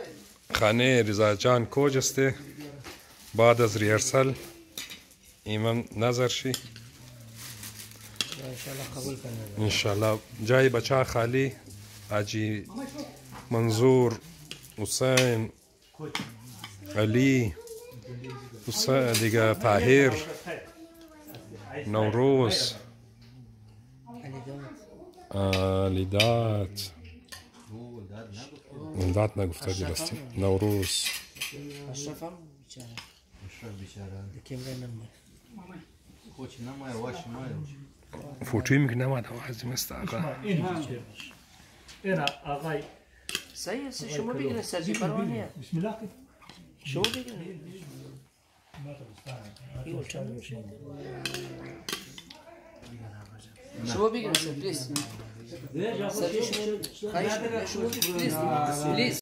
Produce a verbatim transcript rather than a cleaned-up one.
خانه رضا جان کوجسته. بعد از ریهرسل ایمان نظر شی انشالله. جای بچه خالی حاجی منظور، حسین، علی، حسین دیگه، طاهر، نوروز، لیدات لیدات نگفته درستی، نوروز، اشرف هم بیچاره. اشرف بیچاره. کیمره نمیاد. خوچ نمای واش نمای. فوتوی میگه نماد آوازی مست آقا. این آقای. صحیح است. شما بگیرید سرجی پروانه. بسم الله. شما بگیرید. شما بگیرید پلیز. سرجی شما. خواهش می‌کنم شما بگیرید پلیز. پلیز.